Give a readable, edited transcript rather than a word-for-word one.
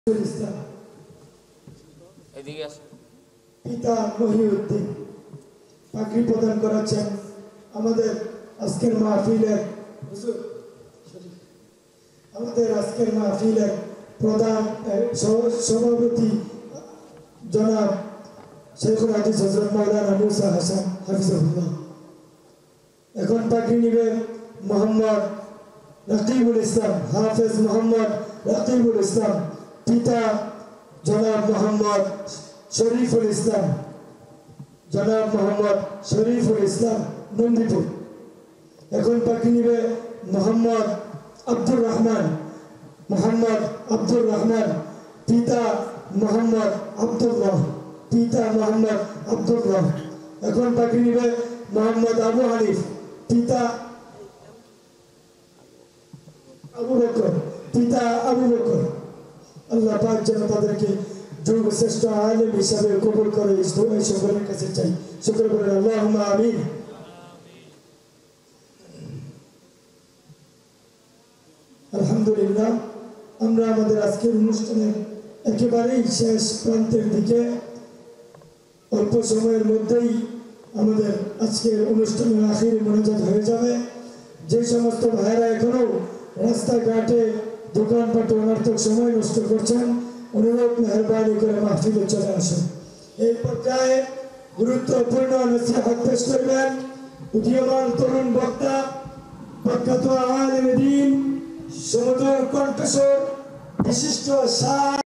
পিতা মহিউদ্দিন পাগড়ি প্রদান করাচ্ছেন আমাদের আজকের মাহফিলের প্রধান সভাপতি জনাব শেখুল হাদিস হযরত মাওলানা মুসা হাসান হাফিজাহুল্লাহ। এখন পাগড়ি নিবে মোহাম্মদ রকিবুল ইসলাম, হাফেজ মোহাম্মদ রকিবুল ইসলাম, পিতা জনাব মোহাম্মদ শরীফুল ইসলাম, জনাব মোহাম্মদ শরীফুল ইসলাম নন্দীপুর। এখন পাখি নিবে মোহাম্মদ আব্দুর রহমান, মোহাম্মদ আব্দুর রহমান, পিতা মোহাম্মদ আব্দুল্লাহ, পিতা মোহাম্মদ আব্দুল্লাহ। এখন পাখি নিবে মোহাম্মদ আবু হানিফ, পিতা আবু বকর, পিতা আবু বকর। আল্লাহ পাক যেন তাদেরকে যুগ শ্রেষ্ঠ আলেম হিসাবে কবুল করে সকলের কাছে চাই। শুকর করেন আল্লাহুম্মা আমিন। আলহামদুলিল্লাহ, আমরা আমাদের আজকের অনুষ্ঠানের একেবারেই শেষ প্রান্তের দিকে, অল্প সময়ের মধ্যেই আমাদের আজকের অনুষ্ঠানের আখির মোনাজাত হয়ে যাবে। যে সমস্ত ভাইরা এখনো রাস্তাঘাটে দোকানপাটে অনর্থক সময় নষ্ট করছেন, অনুরোধ মেহরবানি করে মাহফিলে চলে আসুন। এই পর্যায়ে গুরুত্বপূর্ণ নসিহত পেশ করবেন উদীয়মান তরুণ বক্তা, প্রখ্যাত আলেম দ্বীন, সমুদ্র কণ্ঠস্বর, বিশিষ্ট